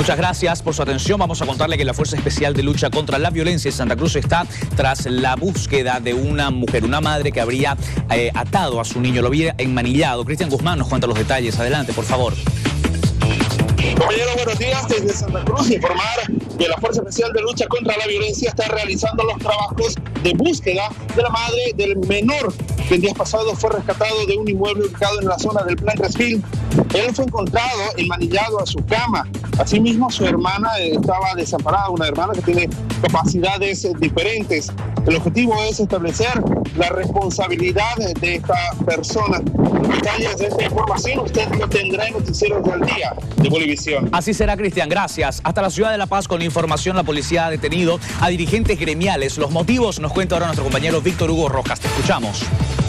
Muchas gracias por su atención. Vamos a contarle que la Fuerza Especial de Lucha contra la Violencia en Santa Cruz está tras la búsqueda de una mujer, una madre que habría atado a su niño, lo había enmanillado. Cristian Guzmán nos cuenta los detalles. Adelante, por favor. Compañeros, buenos días. Desde Santa Cruz informar que la Fuerza Especial de Lucha contra la Violencia está realizando los trabajos de búsqueda de la madre del menor que el día pasado fue rescatado de un inmueble ubicado en la zona del Plan Resfil. Él fue encontrado enmanillado a su cama. Asimismo, su hermana estaba desamparada, una hermana que tiene capacidades diferentes. El objetivo es establecer la responsabilidad de esta persona. Detalles de esta información usted lo tendrá en Noticieros del Día de Bolivisión. Así será, Cristian, gracias. Hasta la ciudad de La Paz con la información. La policía ha detenido a dirigentes gremiales. Los motivos nos cuenta ahora nuestro compañero Víctor Hugo Rojas. Te escuchamos.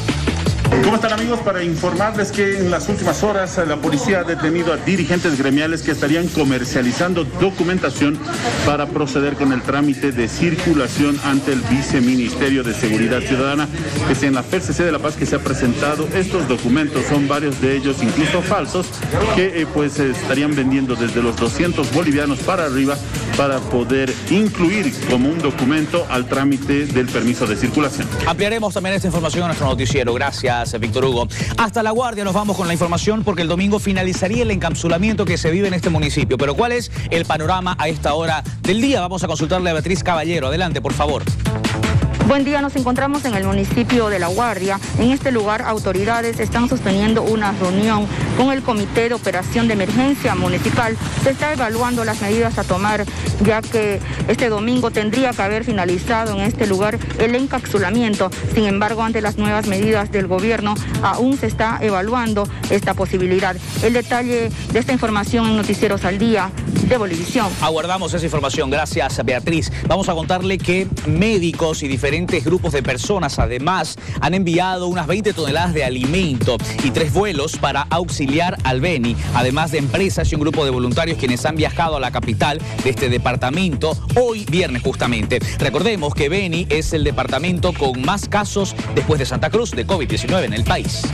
¿Cómo están, amigos? Para informarles que en las últimas horas la policía ha detenido a dirigentes gremiales que estarían comercializando documentación para proceder con el trámite de circulación ante el Viceministerio de Seguridad Ciudadana, que es en la FECC de La Paz que se ha presentado. Estos documentos son varios de ellos incluso falsos, que pues estarían vendiendo desde los 200 bolivianos para arriba para poder incluir como un documento al trámite del permiso de circulación. Ampliaremos también esta información en nuestro noticiero. Gracias, Víctor Hugo. Hasta La Guardia nos vamos con la información porque el domingo finalizaría el encapsulamiento que se vive en este municipio. Pero ¿cuál es el panorama a esta hora del día? Vamos a consultarle a Beatriz Caballero. Adelante, por favor. Buen día, nos encontramos en el municipio de La Guardia. En este lugar, autoridades están sosteniendo una reunión con el Comité de Operación de Emergencia Municipal. Se está evaluando las medidas a tomar, ya que este domingo tendría que haber finalizado en este lugar el encapsulamiento. Sin embargo, ante las nuevas medidas del gobierno, aún se está evaluando esta posibilidad. El detalle de esta información en Noticieros al Día de Bolivisión. Aguardamos esa información. Gracias, Beatriz. Vamos a contarle que médicos y diferentes grupos de personas además han enviado unas 20 toneladas de alimento y 3 vuelos para auxiliar al Beni, además de empresas y un grupo de voluntarios quienes han viajado a la capital de este departamento hoy viernes justamente. Recordemos que Beni es el departamento con más casos después de Santa Cruz de COVID-19 en el país.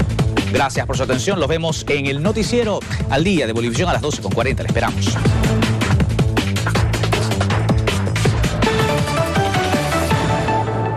Gracias por su atención. Los vemos en el Noticiero al Día de Bolivisión a las 12:40. Le esperamos.